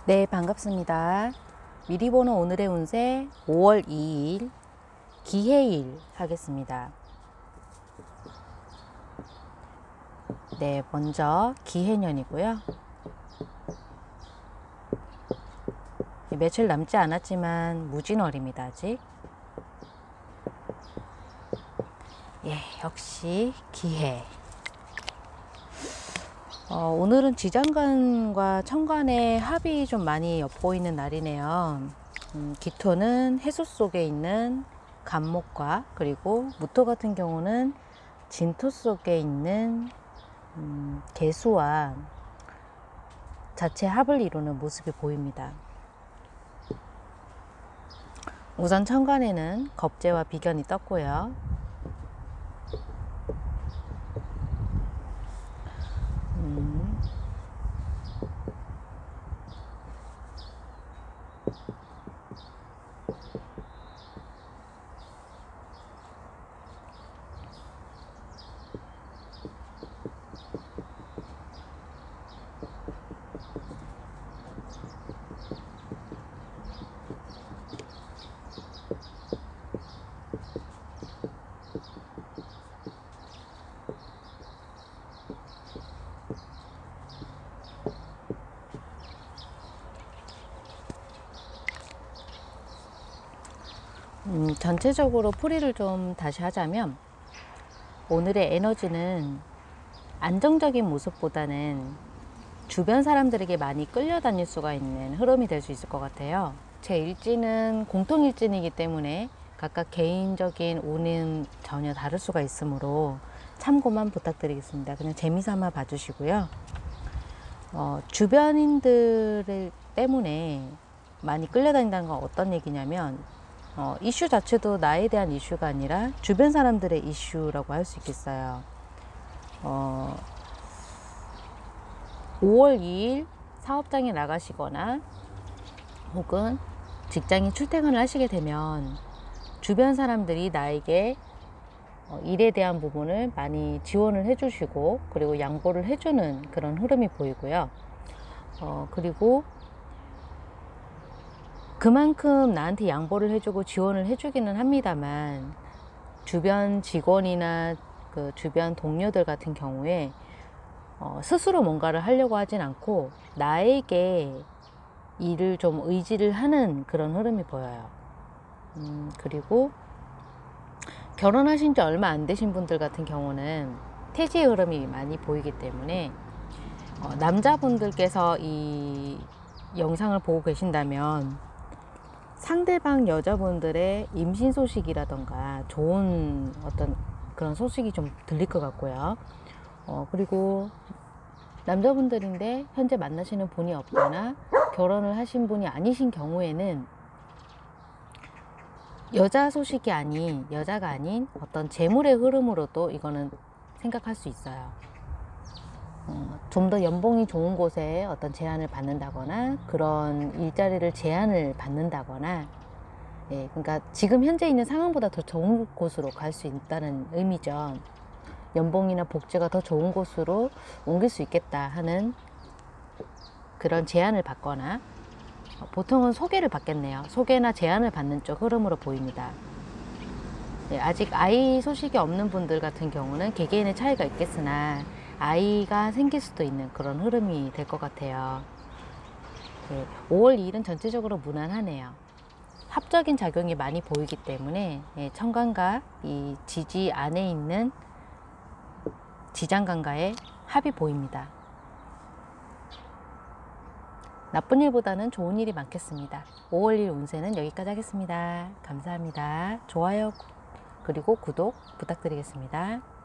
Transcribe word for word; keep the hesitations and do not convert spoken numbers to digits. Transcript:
네, 반갑습니다. 미리 보는 오늘의 운세 오월 이일 기해일 하겠습니다. 네, 먼저 기해년이고요. 며칠 남지 않았지만 무진월입니다. 아직. 예, 역시 기해. 어, 오늘은 지장간과 천간의 합이 좀 많이 엿보이는 날이네요. 음, 기토는 해수 속에 있는 간목과, 그리고 무토 같은 경우는 진토 속에 있는 음, 개수와 자체 합을 이루는 모습이 보입니다. 우선 천간에는 겁재와 비견이 떴고요. 음. 음, 전체적으로 풀이를 좀 다시 하자면 오늘의 에너지는 안정적인 모습보다는 주변 사람들에게 많이 끌려다닐 수가 있는 흐름이 될 수 있을 것 같아요. 제 일지는 공통일지이기 때문에 각각 개인적인 운은 전혀 다를 수가 있으므로 참고만 부탁드리겠습니다. 그냥 재미삼아 봐주시고요. 어, 주변인들 때문에 많이 끌려다닌다는 건 어떤 얘기냐면 어, 이슈 자체도 나에 대한 이슈가 아니라 주변 사람들의 이슈라고 할 수 있겠어요. 어, 오월 이일 사업장에 나가시거나 혹은 직장인 출퇴근을 하시게 되면 주변 사람들이 나에게 어, 일에 대한 부분을 많이 지원을 해주시고, 그리고 양보를 해주는 그런 흐름이 보이고요. 어, 그리고 그만큼 나한테 양보를 해주고 지원을 해주기는 합니다만, 주변 직원이나 그 주변 동료들 같은 경우에 어, 스스로 뭔가를 하려고 하진 않고 나에게 일을 좀 의지를 하는 그런 흐름이 보여요. 음, 그리고 결혼하신 지 얼마 안 되신 분들 같은 경우는 태지의 흐름이 많이 보이기 때문에 어, 남자분들께서 이 영상을 보고 계신다면 상대방 여자분들의 임신 소식이라던가 좋은 어떤 그런 소식이 좀 들릴 것 같고요. 어, 그리고 남자분들인데 현재 만나시는 분이 없거나 결혼을 하신 분이 아니신 경우에는 여자 소식이 아닌, 여자가 아닌 어떤 재물의 흐름으로도 이거는 생각할 수 있어요. 어, 좀 더 연봉이 좋은 곳에 어떤 제안을 받는다거나 그런 일자리를 제안을 받는다거나, 예, 그러니까 지금 현재 있는 상황보다 더 좋은 곳으로 갈 수 있다는 의미죠. 연봉이나 복지가 더 좋은 곳으로 옮길 수 있겠다 하는 그런 제안을 받거나, 보통은 소개를 받겠네요. 소개나 제안을 받는 쪽 흐름으로 보입니다. 네, 아직 아이 소식이 없는 분들 같은 경우는 개개인의 차이가 있겠으나 아이가 생길 수도 있는 그런 흐름이 될 것 같아요. 네, 오월 이일은 전체적으로 무난하네요. 합적인 작용이 많이 보이기 때문에 예, 천간과 이 지지 안에 있는 지장간과의 합이 보입니다. 나쁜 일보다는 좋은 일이 많겠습니다. 오월 일 운세는 여기까지 하겠습니다. 감사합니다. 좋아요 그리고 구독 부탁드리겠습니다.